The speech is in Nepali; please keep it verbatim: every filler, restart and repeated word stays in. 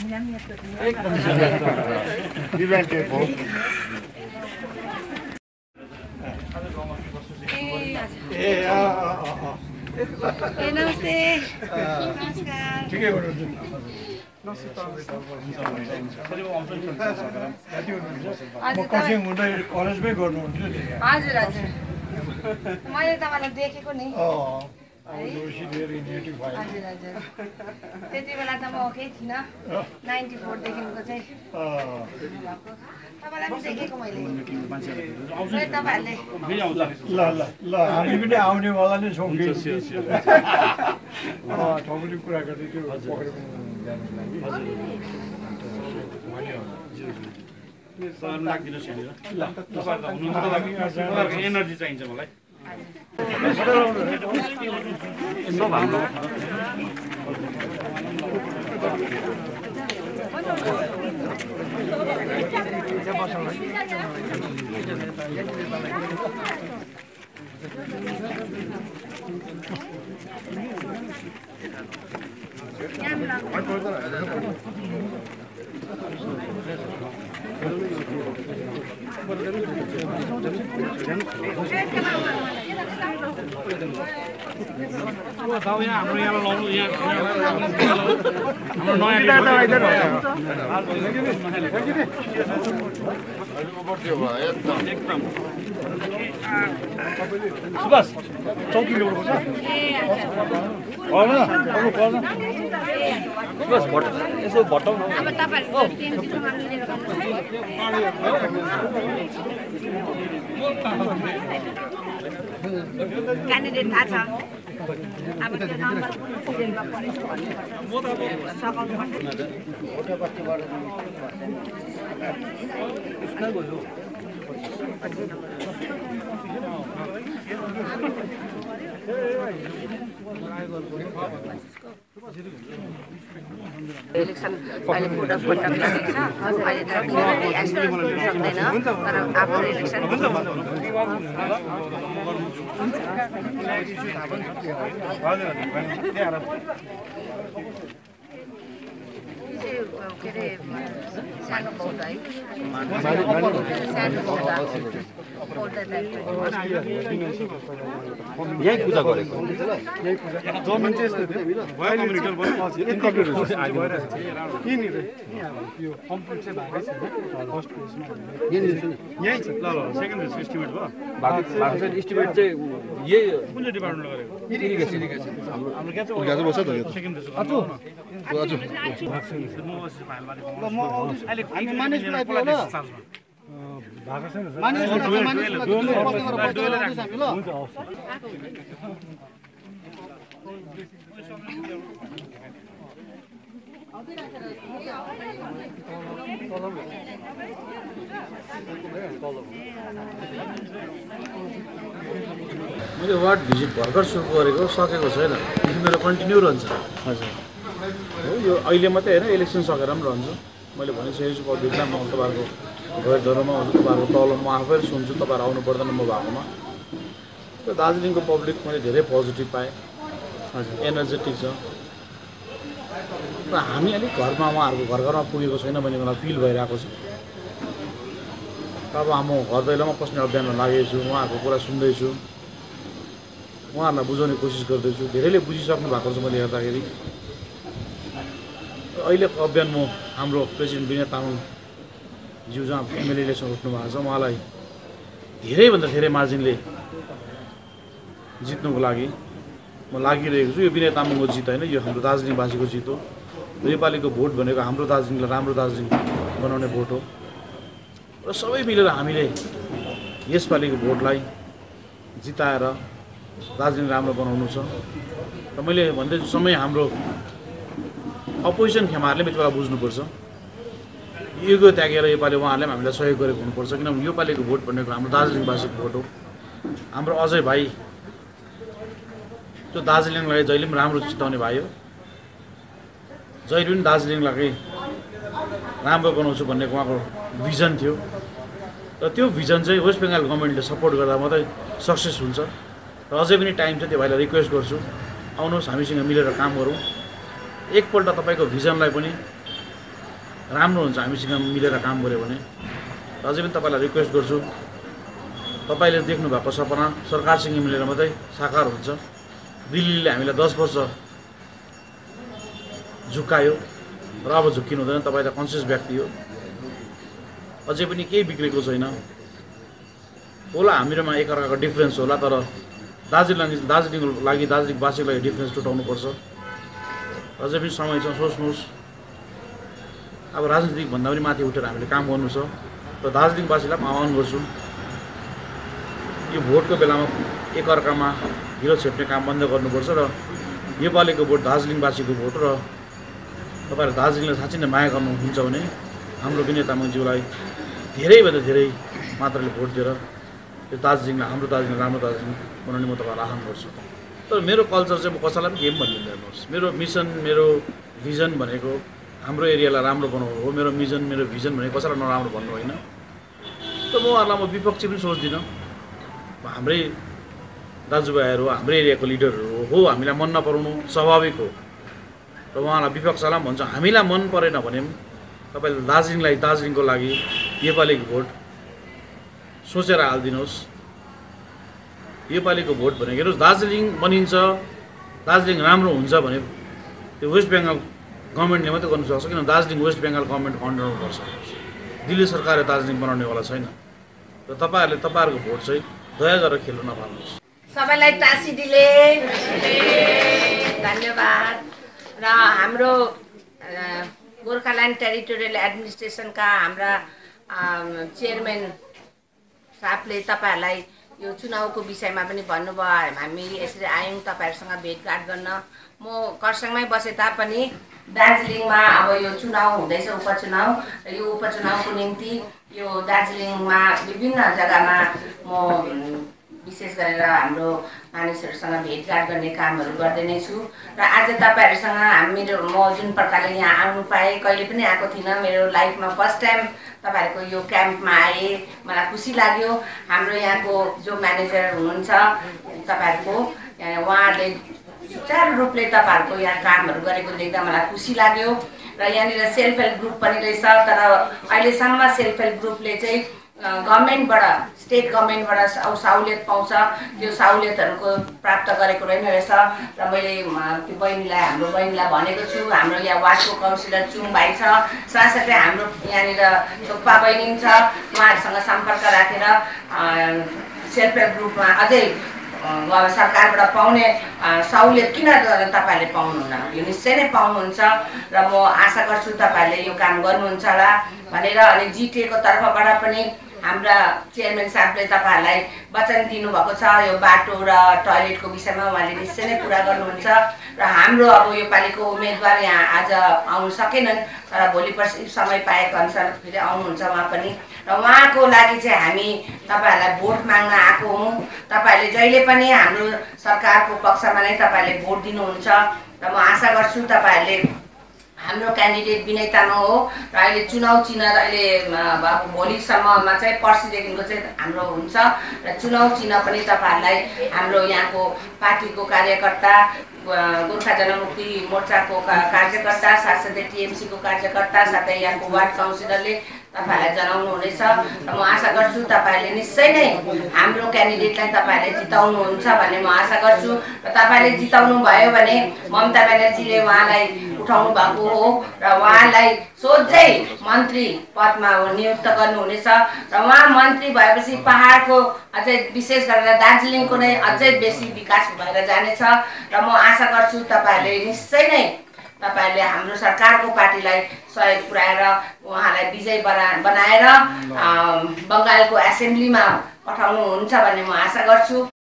नमस्ते नमस्कार ठिकै हो म कसिङ हुँदै कलेजमै गर्नुहुन्थ्यो नि हजुर हजुर मैले तपाईँलाई देखेको नि हजुर हजुर त्यति बेला त म केही थिइनँ नाइन्टी फोरदेखिको चाहिँ तपाईँलाई पनि देखेको मैले तपाईँहरूले ल ल ल हामी पनि आउनेवाला नै छौँ ठकुली कुरा गर्दै त्यो एनर्जी चाहिन्छ मलाई गाउँ यहाँ हाम्रो यहाँ लाउनु यहाँ हाम्रो नयाँ एकदम सुभाष चौकी ल्याउनुपर्छ सुभाष भट्ट यसो भट्टाउनु अब तपाईँहरू टेन्सनमा मिलेर क्यान्डिडेट थाहा छ अब त्यो नम्बर सिरियलमा परेछ इलेक्सन अहिले कोड अफ कन्डक्ट लागेको छ अहिले त एक्सप्लेन गर्न सक्दैन तर आफ्नो इलेक्सन के अरे सानो पौधा है सानो पौधा यही पूजा गरेको जमिन चाहिँ यस्तो थियो कम्प्लिट चाहिँ भएकै छैन फर्स्ट पेजमा यही छ ल ल सेकेन्ड पेज एस्टिमेट भयो एस्टिमेट चाहिँ यही कुन चाहिँ डिपार्टमेन्टले गरेको इरिगेसन इरिगेसन हाम्रो हाम्रो क्या चाहिँ गाजर बस्छ त यो सेकेन्ड पेज अचु अचु म अहिले मानिस भएको छैन मानिस मानिस मैले वार्ड भिजिट भर्खर सुरु गरेको सकेको छैन मेरो कन्टिन्यू रहन्छ हजुर हो यो अहिले मात्रै होइन इलेक्सन सकेर पनि रहन्छ मैले भनिसकेको छु पब्लिकलाई म तपाईँहरूको घर धरोमा हुन्छ तपाईँहरूको तल म आफै सुन्छु तपाईँहरू आउनु पर्दैन म भएकोमा त्यो दार्जिलिङको पब्लिक मैले धेरै पोजिटिभ पाएँ हजुर एनर्जेटिक छ र हामी अलिक घरमा उहाँहरूको घर घरमा पुगेको छैन भने मलाई फिल भइरहेको छ अब म घर दैलोमा पस्ने अभियानमा लागेको छु उहाँहरूको कुरा सुन्दैछु उहाँहरूलाई बुझाउने कोसिस गर्दैछु धेरैले बुझिसक्नु भएको छ मैले हेर्दाखेरि अहिलेको अभियान म हाम्रो प्रेसिडेन्ट विनय तामाङ ज्यू जहाँ एमएलए इलेक्सन उठ्नु भएको छ उहाँलाई धेरैभन्दा धेरै मार्जिनले जित्नुको लागि म लागिरहेको छु यो विनय तामाङको जित होइन यो हाम्रो दार्जिलिङवासीको जित हो नेपालीको भोट भनेको हाम्रो दार्जिलिङलाई राम्रो दार्जिलिङ बनाउने भोट हो र सबै मिलेर हामीले यसपालिको भोटलाई जिताएर दार्जिलिङ राम्रो बनाउनु छ र मैले भन्दैछु समय हाम्रो अपोजिसन खेमाहरूले पनि बेला बुझ्नुपर्छ योको त्यागेर योपालि उहाँहरूले पनि हामीलाई सहयोग गरेको हुनुपर्छ किनभने योपालिको भोट भनेको हाम्रो दार्जिलिङवासीको भोट हो हाम्रो अजय भाइ जो दार्जिलिङलाई जहिले पनि राम्रो चिताउने भाइ हो जहिले पनि दार्जिलिङलाई राम्रो बनाउँछु भन्ने उहाँको भिजन थियो र त्यो भिजन चाहिँ वेस्ट बेङ्गाल गभर्मेन्टले सपोर्ट गर्दा मात्रै सक्सेस हुन्छ र अझै पनि टाइम छ त्यो भाइलाई रिक्वेस्ट गर्छु आउनुहोस् हामीसँग मिलेर काम गरौँ एकपल्ट तपाईँको भिजनलाई पनि राम्रो हुन्छ हामीसँग मिलेर काम गऱ्यो भने। अझै पनि तपाईँलाई रिक्वेस्ट गर्छु, तपाईँले देख्नुभएको सपना सरकारसँग मिलेर मात्रै साकार हुन्छ। दिल्लीले हामीलाई दस वर्ष झुक्कायो र अब झुक्किनु हुँदैन। तपाईँ त कन्सियस व्यक्ति हो, अझै पनि केही बिग्रेको छैन होला। हामीहरूमा एकअर्काको डिफ्रेन्स होला, तर दार्जिलिङ दार्जिलिङको लागि दार्जिलिङवासीको लागि डिफ्रेन्स छुटाउनुपर्छ। अझै पनि समय छ, सोच्नुहोस्। अब राजनीतिक भन्दा पनि माथि उठेर हामीले काम गर्नु छ। र दार्जिलिङवासीलाई म आह्वान गर्छु, यो भोटको बेलामा एकअर्कामा हिरो छेप्ने काम बन्द गर्नुपर्छ र योपालिको भोट दार्जिलिङवासीको भोट र तपाईँहरू दार्जिलिङलाई साँच्चै नै माया गर्नुहुन्छ भने हाम्रो विनय तामाङज्यूलाई धेरैभन्दा धेरै मात्राले भोट दिएर यो दार्जिलिङलाई हाम्रो दार्जिलिङ राम्रो दार्जिलिङ बनाउने म तपाईँलाई आह्वान गर्छु। तर मेरो कल्चर चाहिँ म कसैलाई पनि केही पनि भनिदिँदैन हेर्नुहोस्। मेरो मिसन, मेरो भिजन भनेको हाम्रो एरियालाई राम्रो बनाउनु हो। मेरो मिसन, मेरो भिजन भनेको कसैलाई नराम्रो भन्नु होइन। त म उहाँहरूलाई म विपक्षी पनि सोच्दिनँ। हाम्रै दाजुभाइहरू, हाम्रो एरियाको लिडरहरू हो, हामीलाई मन नपराउनु स्वाभाविक हो। र उहाँलाई विपक्षलाई भन्छ, हामीलाई मन परेन भने पनि तपाईँले दार्जिलिङलाई दार्जिलिङको लागि योपालिको भोट सोचेर हालिदिनुहोस्। योपालिको भोट भनेको हेर्नुहोस्, दार्जिलिङ बनिन्छ, दार्जिलिङ राम्रो हुन्छ भने त्यो वेस्ट बेङ्गाल गभर्मेन्टले मात्रै गर्नु सक्छ। किन दार्जिलिङ वेस्ट बेङ्गाल गभर्मेन्टको अन्डरमा पर्छ। दिल्ली सरकारले दार्जिलिङ बनाउनेवाला छैन। र तपाईँहरूले तपाईँहरूको भोट चाहिँ दया गरेर खेल्नु नपाल्नुहोस्। सबैलाई टाँसिदिले धन्यवाद। र हाम्रो गोर्खाल्यान्ड टेरिटोरियल एडमिनिस्ट्रेसनका हाम्रा चेयरम्यान साहबले तपाईँहरूलाई यो चुनावको विषयमा पनि भन्नुभयो। हामी यसरी आयौँ तपाईँहरूसँग भेटघाट गर्न। म खरसाङमै बसे तापनि दार्जिलिङमा अब यो चुनाव हुँदैछ, उपचुनाव, र यो उपचुनावको निम्ति यो दार्जिलिङमा विभिन्न जग्गामा म विशेष गरेर हाम्रो मानिसहरूसँग भेटघाट गर्ने कामहरू गर्दै नै छु। र आज तपाईँहरूसँग मेरो म जुन प्रकारले यहाँ आउनु पाएँ, कहिले पनि आएको थिइनँ, मेरो लाइफमा फर्स्ट टाइम तपाईँहरूको यो क्याम्पमा आएँ, मलाई खुसी लाग्यो। हाम्रो यहाँको जो म्यानेजर हुनुहुन्छ तपाईँहरूको, उहाँहरूले सुचारू रूपले तपाईँहरूको यहाँ कामहरू गरेको देख्दा मलाई खुसी लाग्यो। र यहाँनिर सेल्फ हेल्प ग्रुप पनि रहेछ, तर अहिलेसम्म सेल्फ हेल्प ग्रुपले चाहिँ गभर्मेन्टबाट, स्टेट गभर्मेन्टबाट सहुलियत पाउँछ, त्यो सहुलियतहरूको प्राप्त गरेको रहेन रहेछ। र मैले त्यो बहिनीलाई, हाम्रो बहिनीलाई भनेको छु, हाम्रो यहाँ वार्डको काउन्सिलर चुङ भाइ छ, साथसाथै हाम्रो यहाँनिर थोक्पा बहिनी छ, उहाँहरूसँग सम्पर्क राखेर सेल्फ हेल्प ग्रुपमा अझै सरकारबाट पाउने सहुलियत किन तपाईँहरूले पाउनुहुन्न, यो निश्चय नै पाउनुहुन्छ। र म आशा गर्छु तपाईँहरूले यो काम गर्नुहुन्छ होला भनेर। अनि जिटिएको तर्फबाट पनि हाम्रा चेयरम्यान साहबले तपाईँहरूलाई वचन दिनुभएको छ, यो बाटो र टोयलेटको विषयमा उहाँले निश्चय नै पुरा गर्नुहुन्छ। र हाम्रो अब यो पालिको उम्मेदवार यहाँ आज आउनु सकेनन्, तर भोलि पर्सि समय पाएको अनुसार फेरि आउनुहुन्छ उहाँ पनि। र उहाँको लागि चाहिँ हामी तपाईँहरूलाई भोट माग्न आएको हौँ। तपाईँहरूले जहिले पनि हाम्रो सरकारको पक्षमा नै तपाईँहरूले भोट दिनुहुन्छ। र म आशा गर्छु तपाईँहरूले हाम्रो क्यान्डिडेट विनय तामाङ हो। र अहिले चुनाव चिन्ह अहिले अब भोलिसम्ममा चाहिँ पर्सिदेखिको चाहिँ हाम्रो हुन्छ। र चुनाव चिन्ह पनि तपाईँहरूलाई हाम्रो यहाँको पार्टीको कार्यकर्ता, गोर्खा जनमुक्ति मोर्चाको कार्यकर्ता, साथसाथै टिएमसीको कार्यकर्ता, साथै यहाँको वार्ड काउन्सिलरले तपाईँहरूलाई जनाउनु हुनेछ। र म आशा गर्छु तपाईँहरूले निश्चय नै हाम्रो क्यान्डिडेटलाई तपाईँहरूले जिताउनुहुन्छ भन्ने म आशा गर्छु। र तपाईँले जिताउनु भयो भने ममता ब्यानर्जीले उहाँलाई उठाउनु भएको हो र उहाँलाई सोझै मन्त्री पदमा नियुक्त गर्नुहुनेछ। र उहाँ मन्त्री भएपछि पहाडको अझै विशेष गरेर दार्जिलिङको नै अझै बेसी विकास भएर जानेछ। र म आशा गर्छु तपाईँहरूले निश्चय नै तपाईँहरूले हाम्रो सरकारको पार्टीलाई सहयोग पुर्याएर उहाँलाई विजय बना बनाएर बङ्गालको एसेम्ब्लीमा पठाउनुहुन्छ भन्ने म आशा गर्छु।